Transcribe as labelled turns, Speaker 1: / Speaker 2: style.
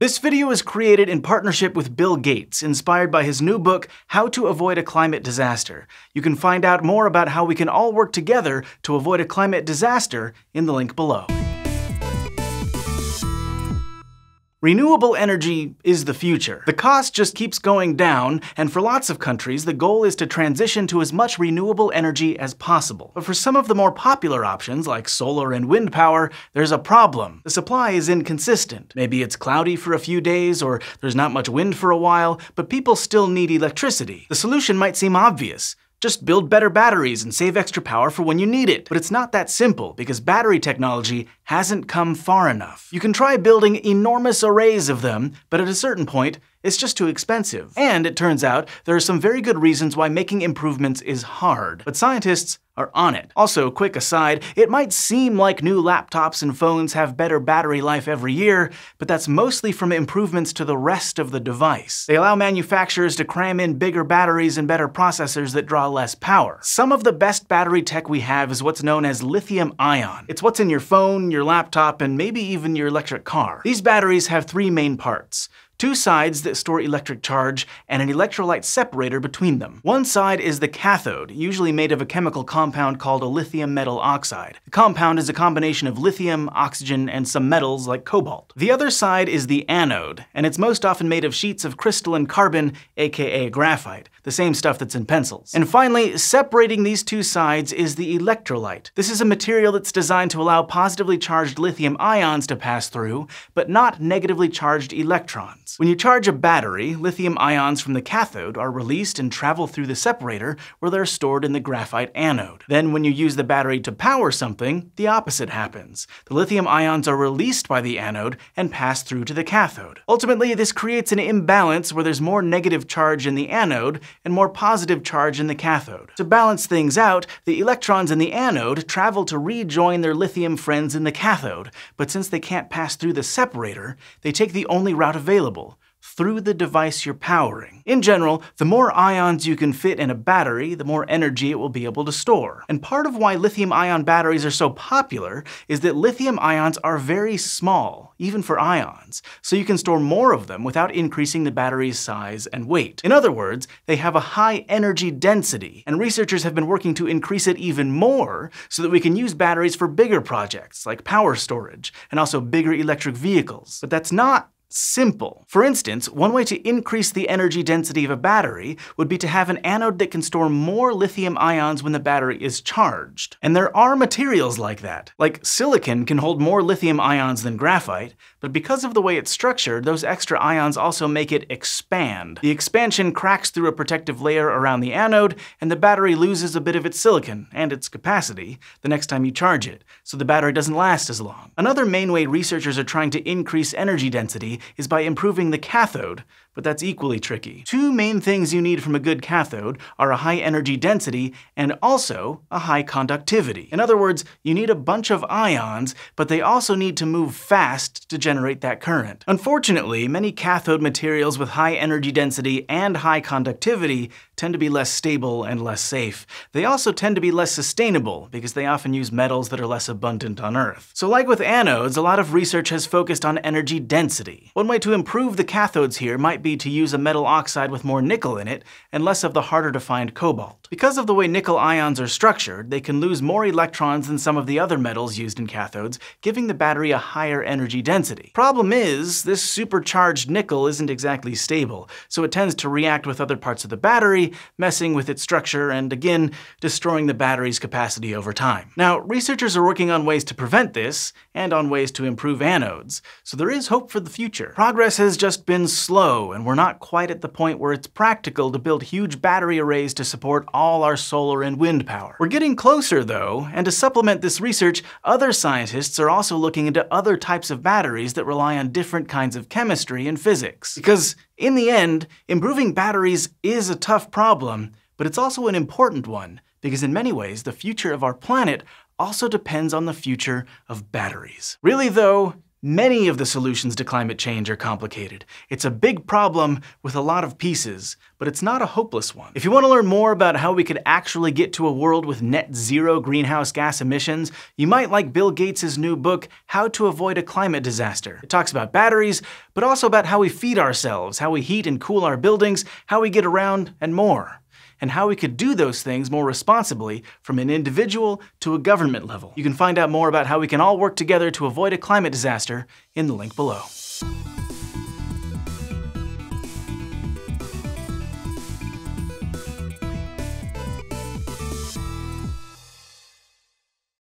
Speaker 1: This video was created in partnership with Bill Gates, inspired by his new book, How to Avoid a Climate Disaster. You can find out more about how we can all work together to avoid a climate disaster in the link below. Renewable energy is the future. The cost just keeps going down, and for lots of countries, the goal is to transition to as much renewable energy as possible. But for some of the more popular options, like solar and wind power, there's a problem. The supply is inconsistent. Maybe it's cloudy for a few days, or there's not much wind for a while, but people still need electricity. The solution might seem obvious. Just build better batteries and save extra power for when you need it. But it's not that simple, because battery technology hasn't come far enough. You can try building enormous arrays of them, but at a certain point, it's just too expensive. And it turns out there are some very good reasons why making improvements is hard. But scientists are on it. Also, quick aside, it might seem like new laptops and phones have better battery life every year, but that's mostly from improvements to the rest of the device. They allow manufacturers to cram in bigger batteries and better processors that draw less power. Some of the best battery tech we have is what's known as lithium-ion. It's what's in your phone, your laptop, and maybe even your electric car. These batteries have three main parts: two sides that store electric charge, and an electrolyte separator between them. One side is the cathode, usually made of a chemical compound called a lithium metal oxide. The compound is a combination of lithium, oxygen, and some metals like cobalt. The other side is the anode, and it's most often made of sheets of crystalline carbon, aka graphite, the same stuff that's in pencils. And finally, separating these two sides is the electrolyte. This is a material that's designed to allow positively charged lithium ions to pass through, but not negatively charged electrons. When you charge a battery, lithium ions from the cathode are released and travel through the separator, where they're stored in the graphite anode. Then when you use the battery to power something, the opposite happens. The lithium ions are released by the anode and pass through to the cathode. Ultimately, this creates an imbalance where there's more negative charge in the anode and more positive charge in the cathode. To balance things out, the electrons in the anode travel to rejoin their lithium friends in the cathode, but since they can't pass through the separator, they take the only route available: through the device you're powering. In general, the more ions you can fit in a battery, the more energy it will be able to store. And part of why lithium-ion batteries are so popular is that lithium ions are very small, even for ions, so you can store more of them without increasing the battery's size and weight. In other words, they have a high energy density, and researchers have been working to increase it even more so that we can use batteries for bigger projects, like power storage, and also bigger electric vehicles. But that's not simple. For instance, one way to increase the energy density of a battery would be to have an anode that can store more lithium ions when the battery is charged. And there are materials like that. Like silicon can hold more lithium ions than graphite, but because of the way it's structured, those extra ions also make it expand. The expansion cracks through a protective layer around the anode, and the battery loses a bit of its silicon, and its capacity, the next time you charge it, so the battery doesn't last as long. Another main way researchers are trying to increase energy density is by improving the cathode, but that's equally tricky. Two main things you need from a good cathode are a high energy density and also a high conductivity. In other words, you need a bunch of ions, but they also need to move fast to generate that current. Unfortunately, many cathode materials with high energy density and high conductivity tend to be less stable and less safe. They also tend to be less sustainable because they often use metals that are less abundant on Earth. So like with anodes, a lot of research has focused on energy density. One way to improve the cathodes here might be to use a metal oxide with more nickel in it and less of the harder to find cobalt. Because of the way nickel ions are structured, they can lose more electrons than some of the other metals used in cathodes, giving the battery a higher energy density. Problem is, this supercharged nickel isn't exactly stable, so it tends to react with other parts of the battery, messing with its structure and, again, destroying the battery's capacity over time. Now, researchers are working on ways to prevent this, and on ways to improve anodes, so there is hope for the future. Progress has just been slow, and we're not quite at the point where it's practical to build huge battery arrays to support all our solar and wind power. We're getting closer, though, and to supplement this research, other scientists are also looking into other types of batteries that rely on different kinds of chemistry and physics. Because, in the end, improving batteries is a tough problem, but it's also an important one, because in many ways, the future of our planet also depends on the future of batteries. Really, though, Many of the solutions to climate change are complicated. It's a big problem with a lot of pieces, but it's not a hopeless one. If you want to learn more about how we could actually get to a world with net zero greenhouse gas emissions, you might like Bill Gates' new book, How to Avoid a Climate Disaster. It talks about batteries, but also about how we feed ourselves, how we heat and cool our buildings, how we get around, and more. And how we could do those things more responsibly from an individual to a government level. You can find out more about how we can all work together to avoid a climate disaster in the link below.